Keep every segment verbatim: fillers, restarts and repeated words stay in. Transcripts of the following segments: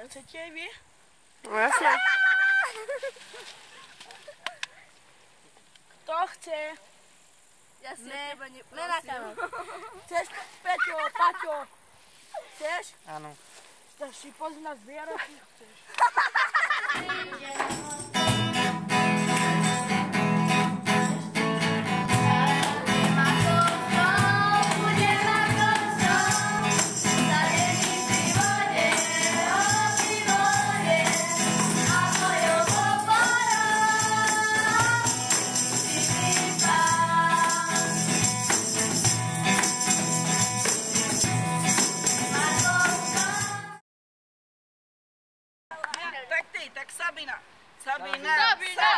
Chcete aj vy? No jasne. Kto chce? Ja si Ne, teba neprosím. nenachávam. Chceš, Peťo, Paťo? Chceš? Áno. Chceš si poznať zbierať? Chceš? Tak ty, tak Sabina. Sabina. Sabina.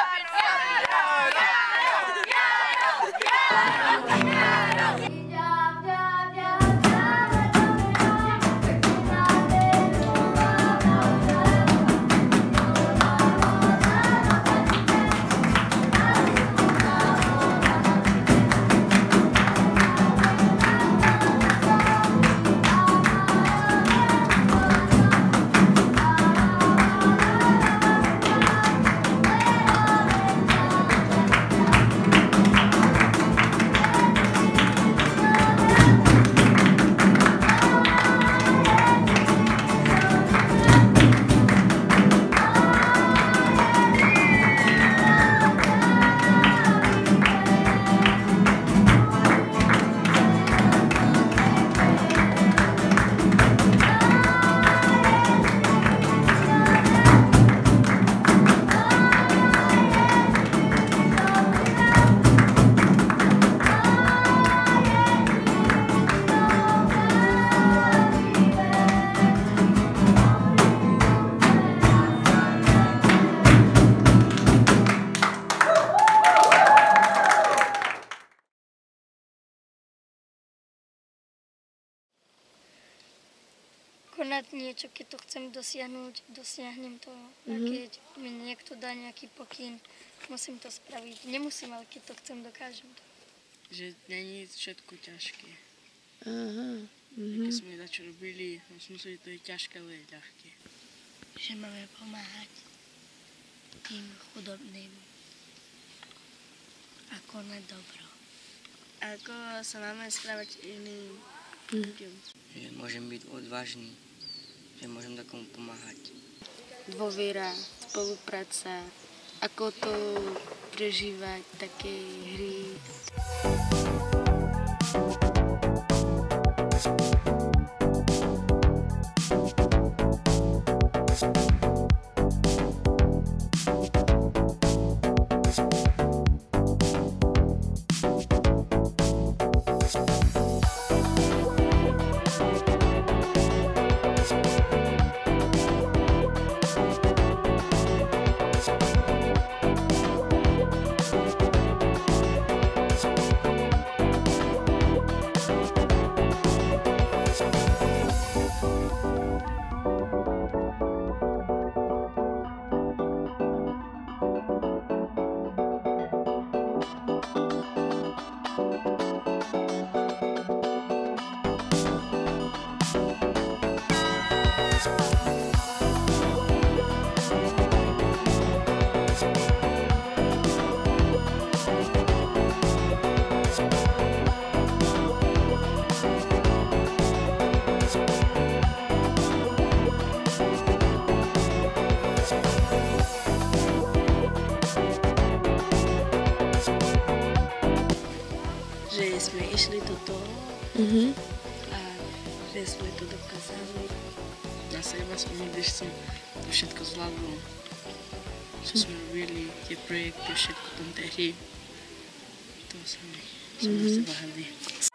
Konať niečo, keď to chcem dosiahnuť, dosiahnem to. A keď mi niekto dá nejaký pokyn, musím to spraviť. Nemusím, ale keď to chcem, dokážem to. Že není všetko ťažké. Aha. Keď sme dačo robili, som museli, to je ťažké, ale je ľahké. Že máme pomáhať tým chudobným a konať dobro. Ako sa máme správať iným ľuďom. Že môžem byť odvážny, že môžem takomu pomáhať. Dôvera, spolupráca, ako to prežívať, také hry. Že sme išli do toho Mhm. a že sme to dokázali. Na seba som nikdy som to všetko zvládol. Čo sme robili, tie projekty, všetko tam tie hry. To som, som na seba hrdý.